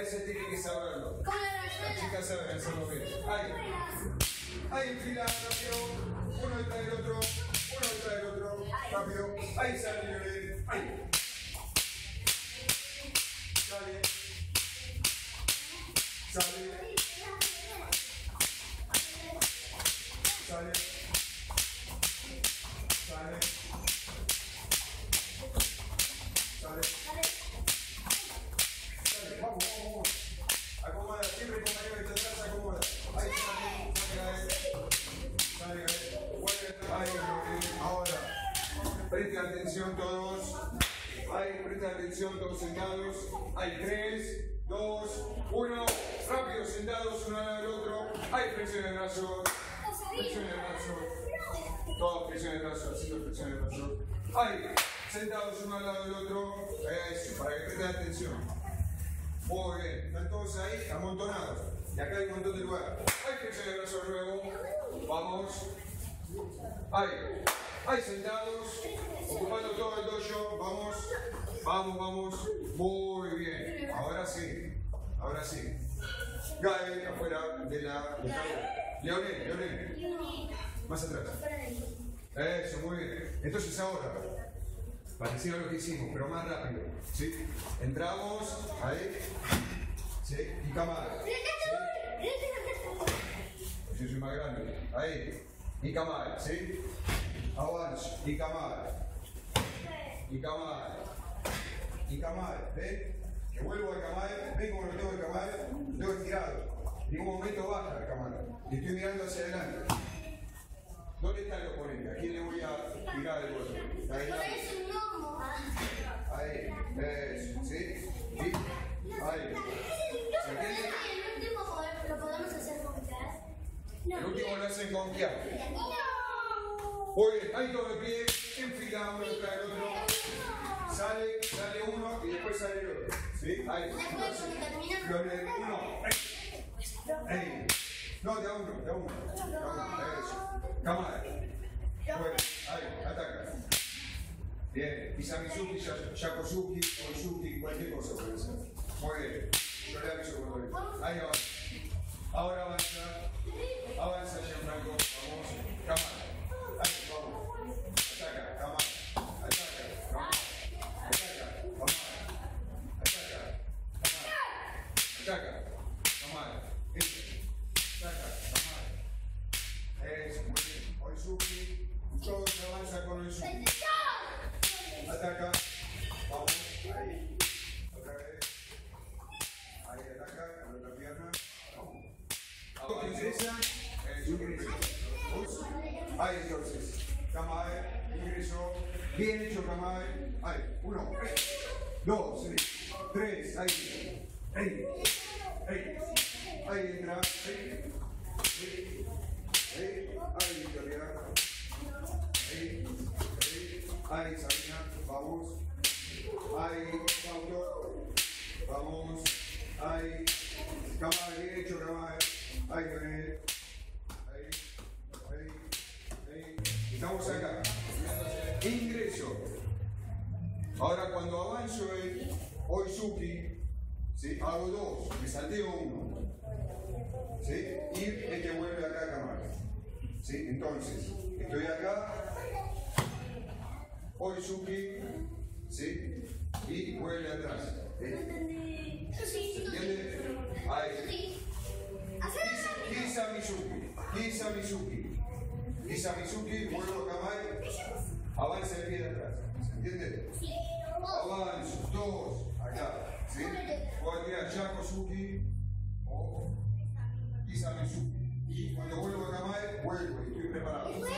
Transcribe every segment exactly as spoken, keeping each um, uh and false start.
ese tiene que saberlo. Las chicas saben hacerlo bien. Ahí. Ahí enfila rápido. Uno detrás del otro. Uno detrás del otro. Rápido. Ahí sale Leonel. Ahí. Sale. Sale. Sale. Sale. Sale. Sale. Vamos, vamos, vamos. Acomoda. Siempre compañero que está atrás, acomoda. Ahí sale. Sale. Sale. Vuelve. Ahí. Ahora. Presten atención todos. Ahí. Presten atención todos sentados. Hay tres, dos, uno. Rápido sentados uno al lado del otro. Ahí flexión de brazos. Flexión de brazos. Todos flexión de brazos. Haciendo flexión de brazos. Ahí. Sentados uno al lado del otro. Eso. Para que presten atención. Muy bien. Están todos ahí amontonados. Y acá hay un montón de lugar. Ahí flexión de brazos luego. Vamos. Ahí. Ahí sentados. Ocupando todo el dojo. Vamos. Vamos, vamos. Muy bien. Ahora sí. Ahora sí. Gael afuera de la. De Leonel, Leonel. Más atrás. Eso, muy bien. Entonces ahora, parecido a lo que hicimos, pero más rápido. ¿Sí? Entramos. Ahí. ¿Sí? Y cámara. ¿Sí? Yo soy más grande. Ahí. Y cámara. ¿Sí? Avanzo. Y cámara. Y cámara. Y Kamal, ¿ven? Que vuelvo al Kamal, ven como lo tengo el Kamal, lo tengo estirado. En ningún momento baja el Kamal. Y estoy mirando hacia adelante. ¿Dónde está el oponente? ¿A quién le voy a tirar el golpe? Ahí. Ahí, eso, ¿sí? ¿Sí? Ahí. ¿Se entiende? El último lo podemos hacer con Kiar. El último lo hacen con Kiar. Muy bien, ahí todo de pie, enfila uno detrás del otro. Sale, sale uno y después sale el otro. ¿Sí? Ahí. Leonel, uno. Ahí. No, de a uno, de a uno. De a uno. Eso. Cámara. Bueno, ahí, ataca. Bien. Isamizuki, Yakosuki, Oizuki, cualquier cosa puede ser. Muy bien. Yo le aviso cuando le. Ahí avanza. Ahora avanza. Avanza, Gianfranco. Vamos. Cámara. Ahí, vamos. Ataca, cámara. Ataca, cámara. Ataca, Kamal, este, ataca, Kamal, eso, muy bien, Oizuki, todos avanza con Oizuki, ataca, vamos, ahí, otra vez, ahí ataca, con la otra pierna, vamos, princesa, eso, ahí entonces, Kamal, ingreso, bien hecho Kamal, ahí, uno, dos, tres, ahí. Ahí, ahí, ahí entra, ahí, ahí, ahí, ahí, Victoria, ahí, ahí, ahí, Sabina, vamos, ahí, Paulo, vamos, ahí, cámara derecho, cámara, ahí, Leonel, ahí, ahí, ahí, estamos acá, ingreso, ahora cuando avanzo el Oizuki, ¿sí? Hago dos, me salteo uno, ¿sí? Y el que vuelve acá a cámara, ¿sí? Entonces, estoy acá, Oizuki, ¿sí? Y vuelve atrás, ¿eh? ¿Se entiende? Ahí. Kisamizuki, Kisamizuki, Kisamizuki, vuelvo a cámara, avanza el pie de atrás, ¿se entiende? Avanzo, dos, acá. ¿Sí? Voy a tirar Yakosuki o Kisamizuki. Y cuando vuelvo a Kamal, vuelvo y estoy preparado. Este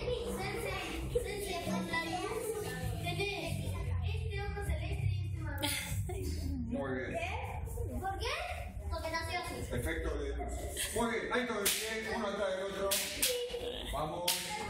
ojo celeste y este marrón. Muy bien. ¿Por qué? Porque nació así. Efecto de luz. Muy bien, ahí todo el pie, uno atrás del otro. Vamos.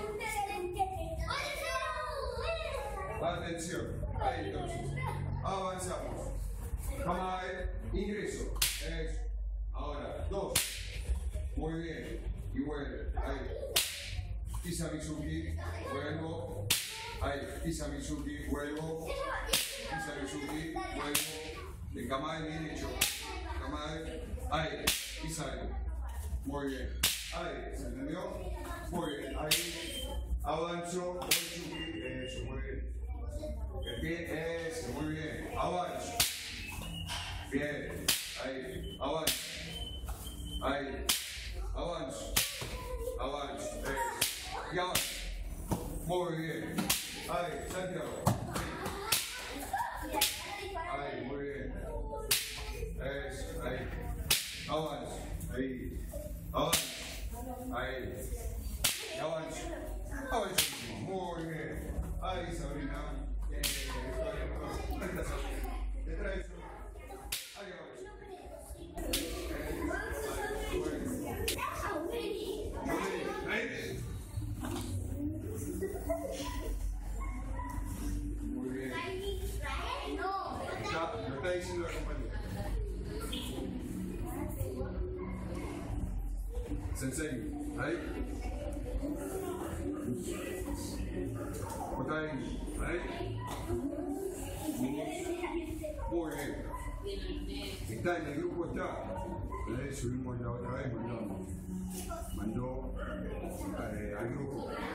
Atención. Ahí entonces. Avanzamos. Kamal, ingreso. Eso. Ahora, dos. Muy bien. Y vuelve. Ahí. Kisamizuki. Vuelvo. Ahí. Kisamizuki. Vuelvo. Kisamizuki. Vuelvo. De Kamal bien hecho. cama ahí. Ahí. Y sale. Muy bien. Ahí. ¿Se entendió? Muy bien. Ahí. Avanzo. Voy subir. Eso. Muy bien. El pie. Eso. Muy bien. Avanzo. Bien. Ahí. Avanzo. Ahí. Avanzo. Avanzo. Eso. Y avanzo. Muy bien. Ahí. Santiago. Ahí. Muy bien. Eso. Ahí. Avanzo. Ahí. Avanzo. Ahí. Y avanzo. Avanzo. Muy bien. Ahí, Sabrina. Bien. Detrás de eso. Ahí avanzo. Ahí. Muy bien. Ya, lo está diciendo la compañera. Sensei, ahí. Otra vez, ahí. Muy bien. Está en el grupo, está. Ahí subimos la otra vez, mandó, mandó eh, al grupo.